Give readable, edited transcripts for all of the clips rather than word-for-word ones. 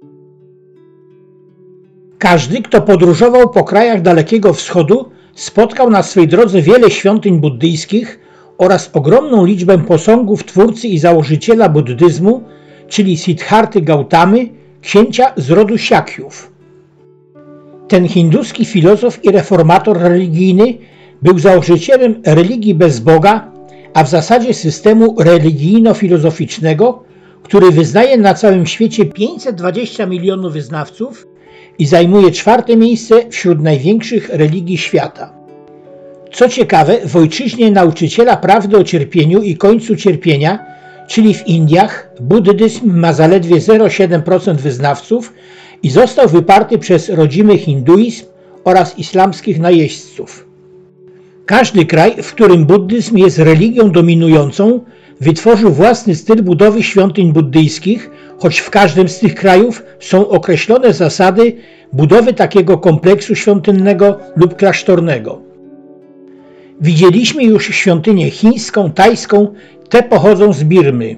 Każdy, kto podróżował po krajach Dalekiego Wschodu, spotkał na swej drodze wiele świątyń buddyjskich oraz ogromną liczbę posągów twórcy i założyciela buddyzmu, czyli Siddharty Gautamy, księcia z rodu Siakiów. Ten hinduski filozof i reformator religijny był założycielem religii bez Boga, a w zasadzie systemu religijno-filozoficznego, który wyznaje na całym świecie 520 milionów wyznawców i zajmuje 4. miejsce wśród największych religii świata. Co ciekawe, w ojczyźnie nauczyciela prawdy o cierpieniu i końcu cierpienia, czyli w Indiach, buddyzm ma zaledwie 0,7% wyznawców i został wyparty przez rodzimy hinduizm oraz islamskich najeźdźców. Każdy kraj, w którym buddyzm jest religią dominującą, wytworzył własny styl budowy świątyń buddyjskich, choć w każdym z tych krajów są określone zasady budowy takiego kompleksu świątynnego lub klasztornego. Widzieliśmy już świątynię chińską, tajską, te pochodzą z Birmy.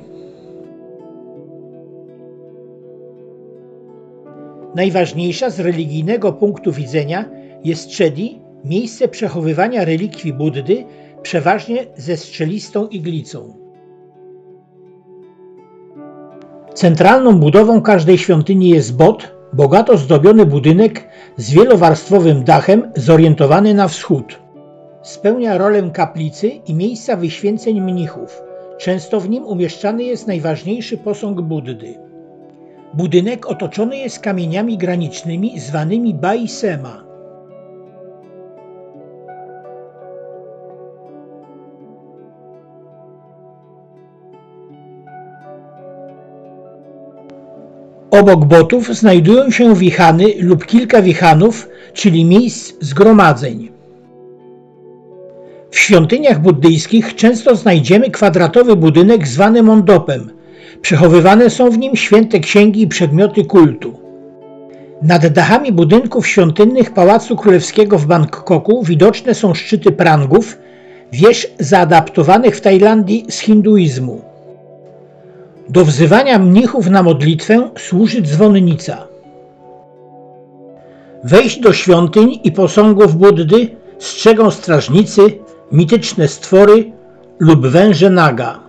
Najważniejsza z religijnego punktu widzenia jest Chedi, miejsce przechowywania relikwii Buddy, przeważnie ze strzelistą iglicą. Centralną budową każdej świątyni jest Bod, bogato zdobiony budynek z wielowarstwowym dachem zorientowany na wschód. Spełnia rolę kaplicy i miejsca wyświęceń mnichów. Często w nim umieszczany jest najważniejszy posąg Buddy. Budynek otoczony jest kamieniami granicznymi zwanymi Bai-sema. Obok botów znajdują się wichany lub kilka wichanów, czyli miejsc zgromadzeń. W świątyniach buddyjskich często znajdziemy kwadratowy budynek zwany mondopem. Przechowywane są w nim święte księgi i przedmioty kultu. Nad dachami budynków świątynnych Pałacu Królewskiego w Bangkoku widoczne są szczyty prangów, wież zaadaptowanych w Tajlandii z hinduizmu. Do wzywania mnichów na modlitwę służy dzwonnica. Wejść do świątyń i posągów Buddy strzegą strażnicy, mityczne stwory lub węże naga.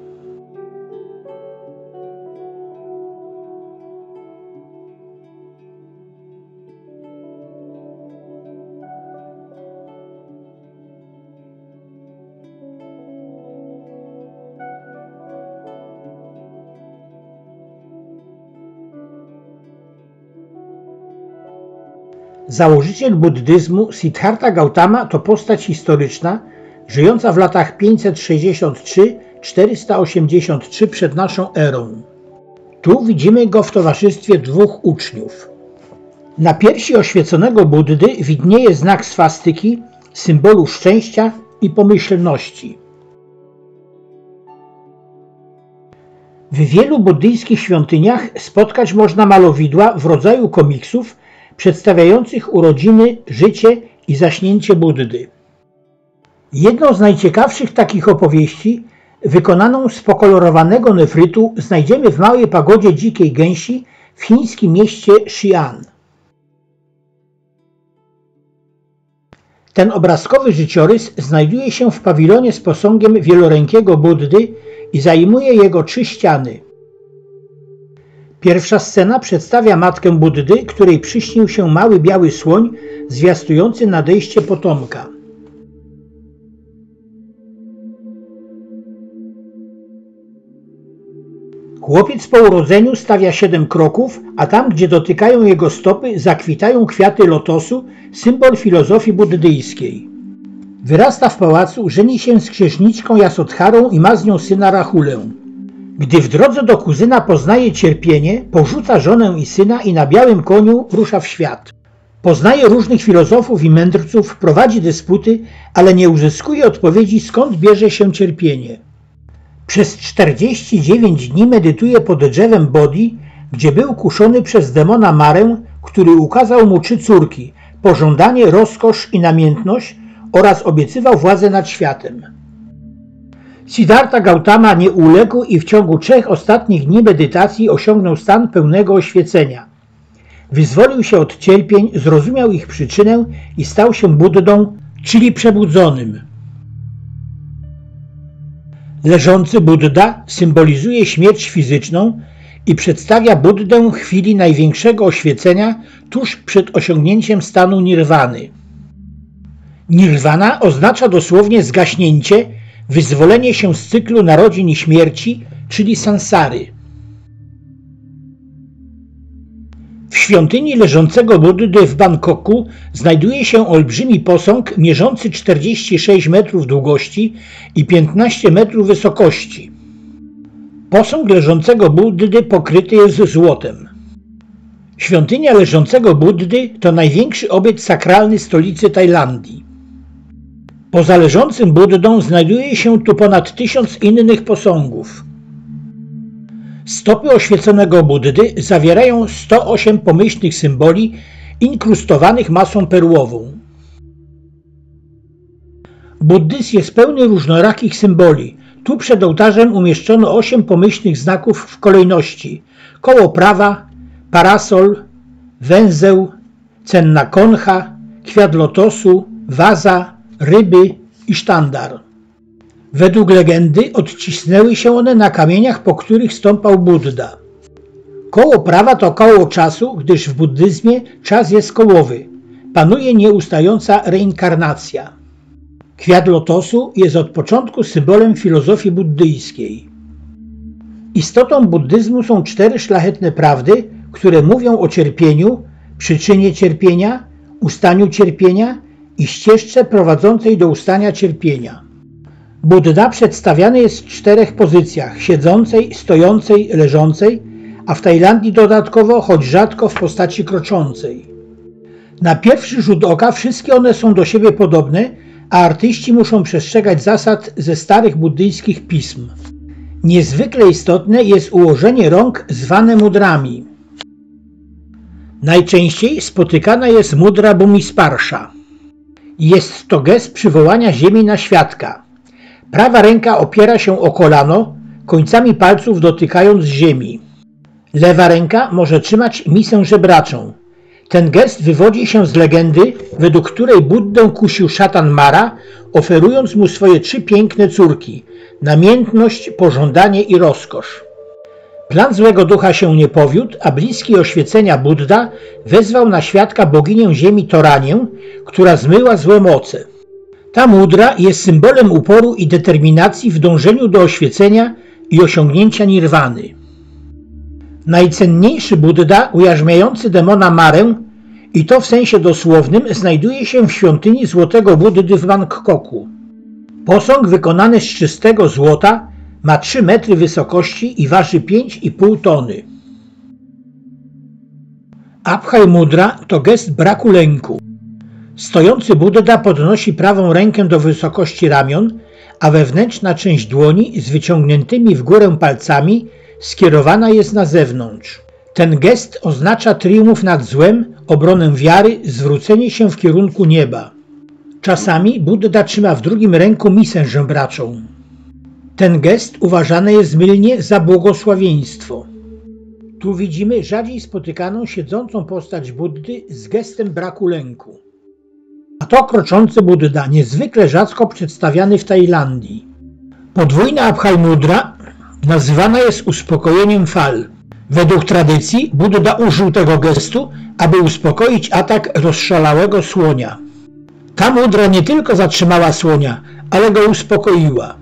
Założyciel buddyzmu Siddharta Gautama to postać historyczna, żyjąca w latach 563–483 przed naszą erą. Tu widzimy go w towarzystwie 2 uczniów. Na piersi oświeconego Buddy widnieje znak swastyki, symbolu szczęścia i pomyślności. W wielu buddyjskich świątyniach spotkać można malowidła w rodzaju komiksów przedstawiających urodziny, życie i zaśnięcie Buddy. Jedną z najciekawszych takich opowieści, wykonaną z pokolorowanego nefrytu, znajdziemy w małej pagodzie dzikiej gęsi w chińskim mieście Xi'an. Ten obrazkowy życiorys znajduje się w pawilonie z posągiem wielorękiego Buddy i zajmuje jego 3 ściany. Pierwsza scena przedstawia matkę Buddy, której przyśnił się mały biały słoń zwiastujący nadejście potomka. Chłopiec po urodzeniu stawia 7 kroków, a tam, gdzie dotykają jego stopy, zakwitają kwiaty lotosu, symbol filozofii buddyjskiej. Wyrasta w pałacu, żeni się z księżniczką Jasodharą i ma z nią syna Rahulę. Gdy w drodze do kuzyna poznaje cierpienie, porzuca żonę i syna i na białym koniu rusza w świat. Poznaje różnych filozofów i mędrców, prowadzi dysputy, ale nie uzyskuje odpowiedzi, skąd bierze się cierpienie. Przez 49 dni medytuje pod drzewem Bodhi, gdzie był kuszony przez demona Marę, który ukazał mu 3 córki, pożądanie, rozkosz i namiętność oraz obiecywał władzę nad światem. Siddhartha Gautama nie uległ i w ciągu 3 ostatnich dni medytacji osiągnął stan pełnego oświecenia. Wyzwolił się od cierpień, zrozumiał ich przyczynę i stał się Buddą, czyli przebudzonym. Leżący Budda symbolizuje śmierć fizyczną i przedstawia Buddę chwili największego oświecenia tuż przed osiągnięciem stanu nirwany. Nirwana oznacza dosłownie zgaśnięcie, wyzwolenie się z cyklu narodzin i śmierci, czyli sansary. W świątyni leżącego Buddy w Bangkoku znajduje się olbrzymi posąg mierzący 46 metrów długości i 15 metrów wysokości. Posąg leżącego Buddy pokryty jest złotem. Świątynia leżącego Buddy to największy obiekt sakralny stolicy Tajlandii. Poza leżącym Buddą znajduje się tu ponad 1000 innych posągów. Stopy oświeconego Buddy zawierają 108 pomyślnych symboli inkrustowanych masą perłową. Buddyzm jest pełny różnorakich symboli. Tu przed ołtarzem umieszczono 8 pomyślnych znaków w kolejności: koło prawa, parasol, węzeł, cenna koncha, kwiat lotosu, waza, ryby i sztandar. Według legendy odcisnęły się one na kamieniach, po których stąpał Budda. Koło prawa to koło czasu, gdyż w buddyzmie czas jest kołowy. Panuje nieustająca reinkarnacja. Kwiat lotosu jest od początku symbolem filozofii buddyjskiej. Istotą buddyzmu są 4 szlachetne prawdy, które mówią o cierpieniu, przyczynie cierpienia, ustaniu cierpienia i ścieżce prowadzącej do ustania cierpienia. Budda przedstawiany jest w 4 pozycjach: siedzącej, stojącej, leżącej, a w Tajlandii dodatkowo, choć rzadko, w postaci kroczącej. Na pierwszy rzut oka wszystkie one są do siebie podobne, a artyści muszą przestrzegać zasad ze starych buddyjskich pism. Niezwykle istotne jest ułożenie rąk zwane mudrami. Najczęściej spotykana jest mudra Bhumisparsha. Jest to gest przywołania ziemi na świadka. Prawa ręka opiera się o kolano, końcami palców dotykając ziemi. Lewa ręka może trzymać misę żebraczą. Ten gest wywodzi się z legendy, według której Buddę kusił szatan Mara, oferując mu swoje 3 piękne córki: namiętność, pożądanie i rozkosz. Plan złego ducha się nie powiódł, a bliski oświecenia Budda wezwał na świadka boginię ziemi Toranię, która zmyła złe moce. Ta mudra jest symbolem uporu i determinacji w dążeniu do oświecenia i osiągnięcia nirwany. Najcenniejszy Budda, ujarzmiający demona Marę, i to w sensie dosłownym, znajduje się w świątyni Złotego Buddy w Bangkoku. Posąg wykonany z czystego złota ma 3 metry wysokości i waży 5,5 tony. Abhaj Mudra to gest braku lęku. Stojący Budda podnosi prawą rękę do wysokości ramion, a wewnętrzna część dłoni z wyciągniętymi w górę palcami skierowana jest na zewnątrz. Ten gest oznacza triumf nad złem, obronę wiary, zwrócenie się w kierunku nieba. Czasami Budda trzyma w drugim ręku misę żebraczą. Ten gest uważany jest mylnie za błogosławieństwo. Tu widzimy rzadziej spotykaną siedzącą postać Buddy z gestem braku lęku. A to kroczący Budda, niezwykle rzadko przedstawiany w Tajlandii. Podwójna Abhaj Mudra nazywana jest uspokojeniem fal. Według tradycji Budda użył tego gestu, aby uspokoić atak rozszalałego słonia. Ta mudra nie tylko zatrzymała słonia, ale go uspokoiła.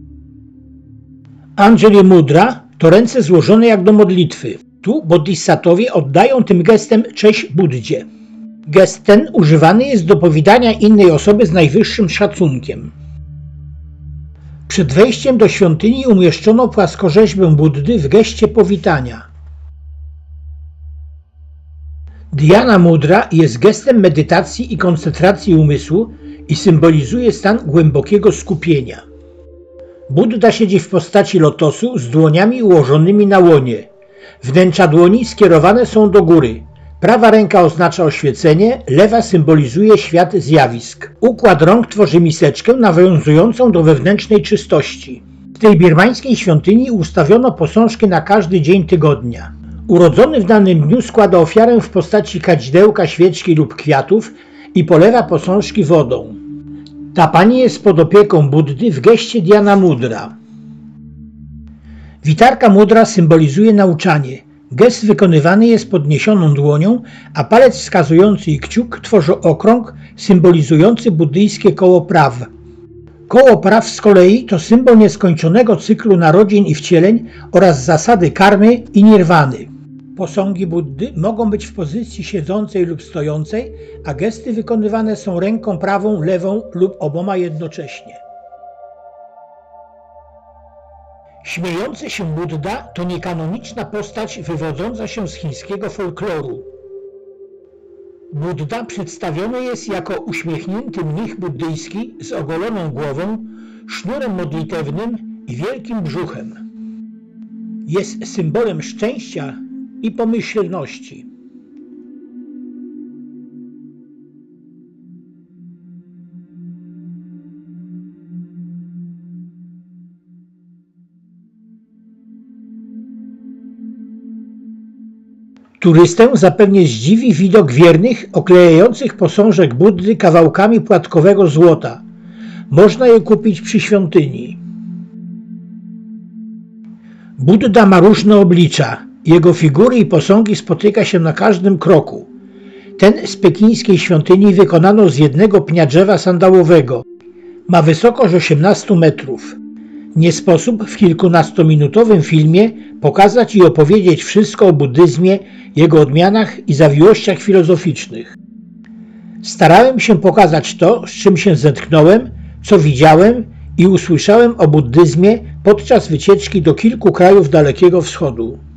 Anjali Mudra to ręce złożone jak do modlitwy. Tu bodhisattwowie oddają tym gestem cześć Buddzie. Gest ten używany jest do powitania innej osoby z najwyższym szacunkiem. Przed wejściem do świątyni umieszczono płaskorzeźbę Buddy w geście powitania. Dhyana Mudra jest gestem medytacji i koncentracji umysłu i symbolizuje stan głębokiego skupienia. Budda siedzi w postaci lotosu z dłoniami ułożonymi na łonie. Wnętrza dłoni skierowane są do góry. Prawa ręka oznacza oświecenie, lewa symbolizuje świat zjawisk. Układ rąk tworzy miseczkę nawiązującą do wewnętrznej czystości. W tej birmańskiej świątyni ustawiono posążki na każdy dzień tygodnia. Urodzony w danym dniu składa ofiarę w postaci kadzidełka, świeczki lub kwiatów i polewa posążki wodą. Ta pani jest pod opieką Buddy w geście Dhyana Mudra. Witarka mudra symbolizuje nauczanie. Gest wykonywany jest podniesioną dłonią, a palec wskazujący i kciuk tworzą okrąg symbolizujący buddyjskie koło praw. Koło praw z kolei to symbol nieskończonego cyklu narodzin i wcieleń oraz zasady karmy i nirwany. Posągi Buddy mogą być w pozycji siedzącej lub stojącej, a gesty wykonywane są ręką prawą, lewą lub oboma jednocześnie. Śmiejący się Budda to niekanoniczna postać wywodząca się z chińskiego folkloru. Budda przedstawiony jest jako uśmiechnięty mnich buddyjski z ogoloną głową, sznurem modlitewnym i wielkim brzuchem. Jest symbolem szczęścia i pomyślności. Turystę zapewne zdziwi widok wiernych oklejających posążek Buddy kawałkami płatkowego złota. Można je kupić przy świątyni. Budda ma różne oblicza. Jego figury i posągi spotyka się na każdym kroku. Ten z pekińskiej świątyni wykonano z jednego pnia drzewa sandałowego. Ma wysokość 18 metrów. Nie sposób w kilkunastominutowym filmie pokazać i opowiedzieć wszystko o buddyzmie, jego odmianach i zawiłościach filozoficznych. Starałem się pokazać to, z czym się zetknąłem, co widziałem i usłyszałem o buddyzmie podczas wycieczki do kilku krajów Dalekiego Wschodu.